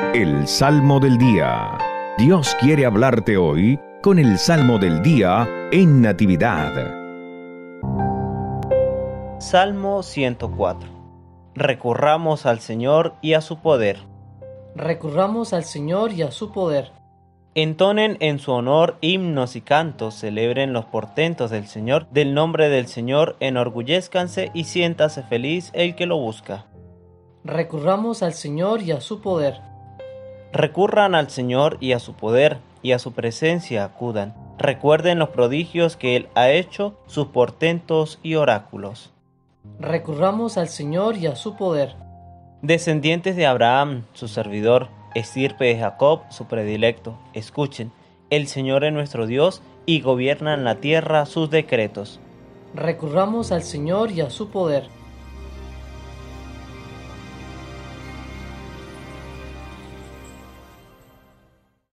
El Salmo del Día. Dios quiere hablarte hoy con el Salmo del Día en Natividad. Salmo 104. Recurramos al Señor y a su poder. Recurramos al Señor y a su poder. Entonen en su honor himnos y cantos, celebren los portentos del Señor, del nombre del Señor enorgullézcanse y siéntase feliz el que lo busca. Recurramos al Señor y a su poder. Recurran al Señor y a su poder, y a su presencia acudan. Recuerden los prodigios que Él ha hecho, sus portentos y oráculos. Recurramos al Señor y a su poder. Descendientes de Abraham, su servidor, estirpe de Jacob, su predilecto, escuchen, el Señor es nuestro Dios y gobierna en la tierra sus decretos. Recurramos al Señor y a su poder.